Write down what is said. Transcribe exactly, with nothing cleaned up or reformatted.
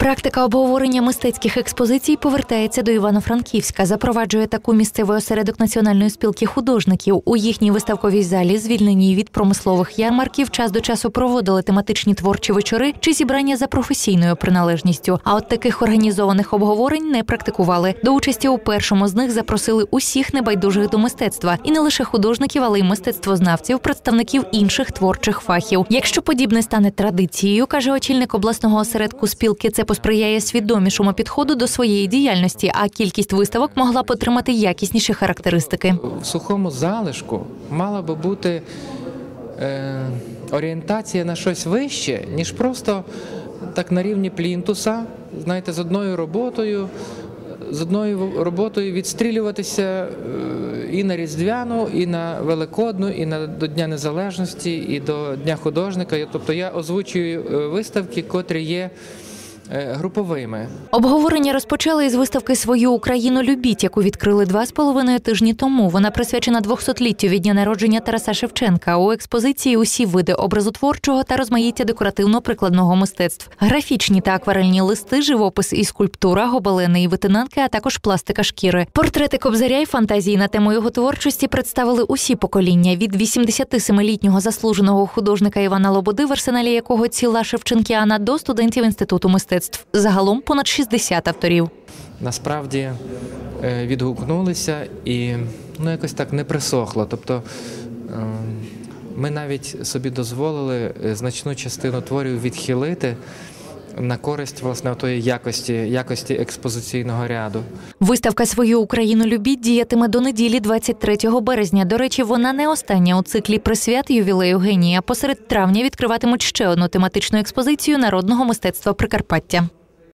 Практика обговорення мистецьких експозицій повертається до Івано-Франківська. Запроваджує таку місцевий осередок Національної спілки художників. У їхній виставковій залі, звільненій від промислових ярмарків, час до часу проводили тематичні творчі вечори чи зібрання за професійною приналежністю. А от таких організованих обговорень не практикували. До участі у першому з них запросили усіх небайдужих до мистецтва. І не лише художників, але й мистецтвознавців, представників інших творчих фахів. Якщо подібне стане традицією, каже очільник обласного осередку спілки, це посприяє свідомішому підходу до своєї діяльності, а кількість виставок могла б отримати якісніші характеристики. В сухому залишку мала би бути е, орієнтація на щось вище, ніж просто так на рівні плінтуса, знаєте, з одною роботою, з одною роботою відстрілюватися і на Різдвяну, і на Великодну, і на до Дня Незалежності, і до Дня художника. Тобто я озвучую виставки, котрі є груповими. Обговорення розпочали із виставки «Свою Україну любіть», яку відкрили два з половиною тижні тому. Вона присвячена двохсотліттю від дня народження Тараса Шевченка. У експозиції усі види образотворчого та розмаїття декоративно-прикладного мистецтв. Графічні та акварельні листи, живопис і скульптура, гобелени і витинанки, а також пластика шкіри. Портрети Кобзаря і фантазії на тему його творчості представили усі покоління. Від вісімдесятисемилітнього заслуженого художника Івана Лободи, в арсеналі якого ціла шевченкіана, до студентів Інституту мистецтв. Загалом понад шістдесят авторів. Насправді відгукнулися і ну, якось так не присохло. Тобто ми навіть собі дозволили значну частину творів відхилити на користь, власне, тої якості, якості експозиційного ряду. Виставка «Свою Україну любіть» діятиме до неділі двадцять третього березня. До речі, вона не остання у циклі присвят ювілею генія. Посеред травня відкриватимуть ще одну тематичну експозицію народного мистецтва Прикарпаття.